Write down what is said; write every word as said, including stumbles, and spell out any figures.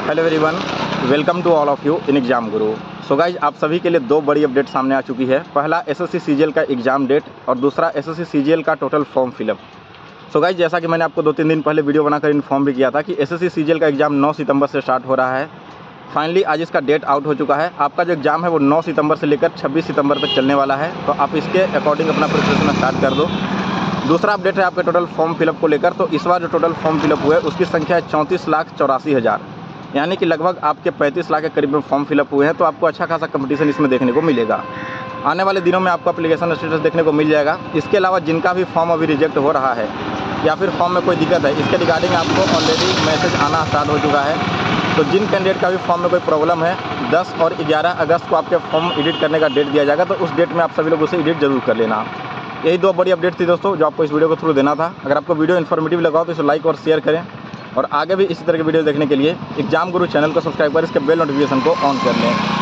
Hello everyone, welcome to all of you in exam Guru. So guys, आप सभी के लिए दो बड़ी अपडेट सामने आ चुकी है। पहला एसएससी सीजीएल का एग्जाम डेट और दूसरा एसएससी सीजीएल का total form fill up. So guys, जैसा कि मैंने आपको दो तीन दिन पहले वीडियो बनाकर इन्फॉर्म भी किया था कि एसएससी सीजीएल का एग्जाम नौ सितंबर से स्टार्ट हो रहा है। फाइनली आज इसका डेट आउट हो चुका है। आपका जो एग्जाम है वो नौ सितंबर से लेकर छब्बीस सितंबर तक चलने वाला है, तो आप इसके अकॉर्डिंग अपना प्रिपरेशन स्टार्ट कर दो। दूसरा अपडेट है आपके टोटल फॉर्म फिलअप को लेकर। तो इस बार जो टोटल फॉर्म फिलअप हुए उसकी संख्या है चौंतीस लाख चौरासी हज़ार, यानी कि लगभग आपके पैंतीस लाख के करीब में फॉर्म फिलअप हुए हैं। तो आपको अच्छा खासा कंपटीशन इसमें देखने को मिलेगा। आने वाले दिनों में आपको एप्लीकेशन स्टेटस देखने को मिल जाएगा। इसके अलावा जिनका भी फॉर्म अभी रिजेक्ट हो रहा है या फिर फॉर्म में कोई दिक्कत है, इसके रिगार्डिंग आपको ऑलरेडी मैसेज आना स्टार्ट हो चुका है। तो जिन कैंडिडेट का भी फॉर्म में कोई प्रॉब्लम है, दस और ग्यारह अगस्त को आपके फॉर्म एडिट करने का डेट दिया जाएगा, तो उस डेट में आप सभी लोग उसे एडिट जरूर कर लेना। यही दो बड़ी अपडेट थी दोस्तों, जो आपको इस वीडियो को थ्रू देना था। अगर आपको वीडियो इन्फॉर्मेटिव लगा हो तो इसे लाइक और शेयर करें, और आगे भी इसी तरह के वीडियो देखने के लिए एग्जाम गुरु चैनल को सब्सक्राइब कर इसके बेल नोटिफिकेशन को ऑन कर लें।